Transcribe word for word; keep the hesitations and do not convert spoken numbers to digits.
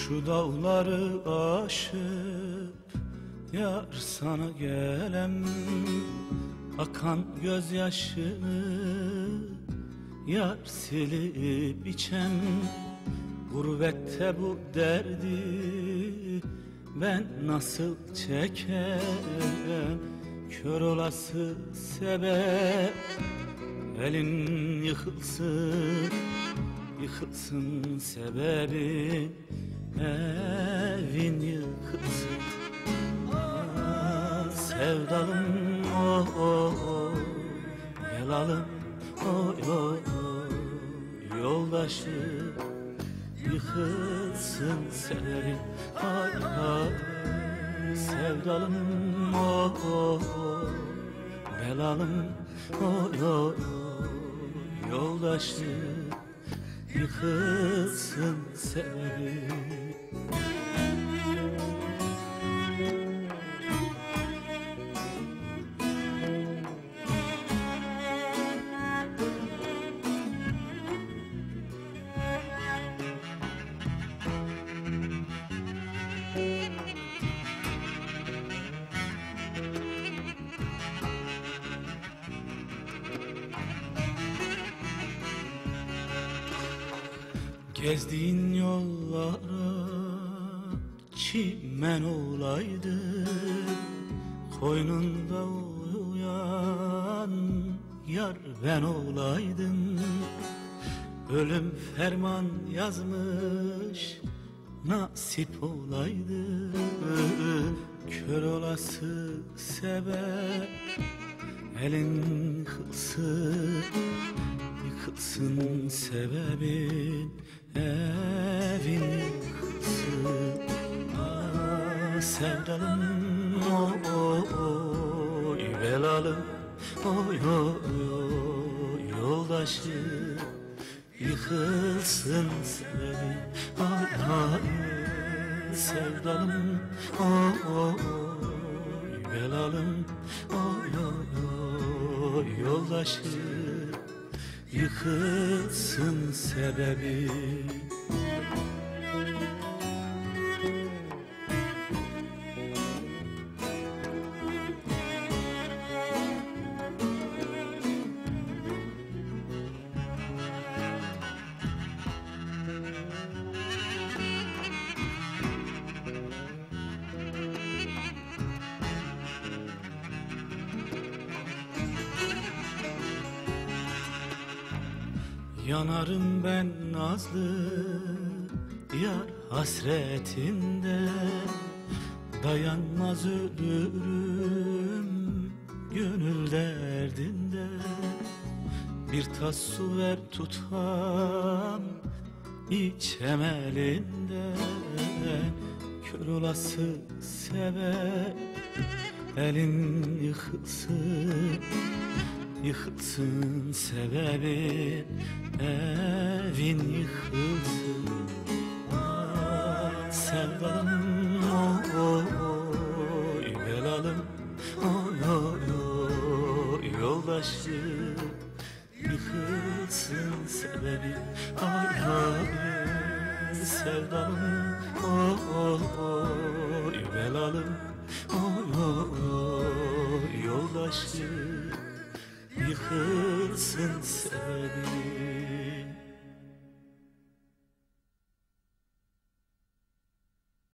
Şu dağları aşıp yar sana gelem, akan gözyaşını yar silip içem. Gurbette bu derdi ben nasıl çekem? Kör olası sebep elin yıkılsın, yıkılsın sebebi evin yıkılsın. Ah, sevdalım oh oh oh, helalım oh oh oh, yoldaşı yıkılsın sebebi. Ay ay, sevdalım oh oh oh, belalım oh oh oh, yoldaşı yıkılsın sebebi. Gezdiğin yollara çimen olaydı, koynunda uyuyan yar ben olaydım. Ölüm ferman yazmış nasip olaydı, kör olası sebep elin kılsın, yıkılsın sebebin evin yıkılsın. Ah, sevdalım oh oh oh, belalım oy oy oy, yoldaşı yıkılsın sebebi. Ay ay, sevdalım oh oh oh, belalım oy oy oy, yoldaşı yıkılsın sebebi. Yanarım ben nazlı yar hasretinde, dayanmaz ölürüm gönül derdinde. Bir tas su ver tutam içem elinde, kör olası sebep elin yıkılsın, yıkılsın sebebi evin yıkılsın. Ah, sevdalım oh oh oh, belalım oh oh oh, yoldaşı yıkılsın sebebi. Ay ay, sevdalım oh oh oh, belalım oh oh oh, yoldaşı yıkılsın sebebi.